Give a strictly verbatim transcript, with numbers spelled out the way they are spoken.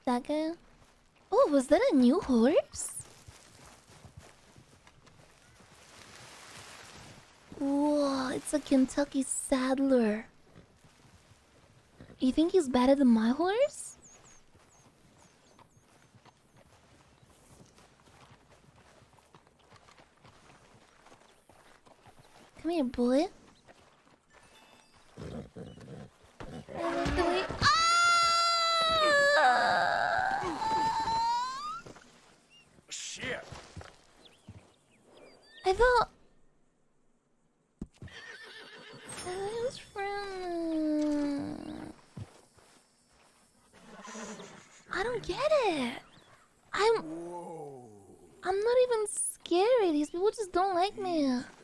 that guy. Oh, was that a new horse? Whoa, it's a Kentucky Saddler. You think he's better than my horse? Come here, boy. Shit. I thought I was from. I don't get it. I'm. I'm not even scary. These people just don't like me.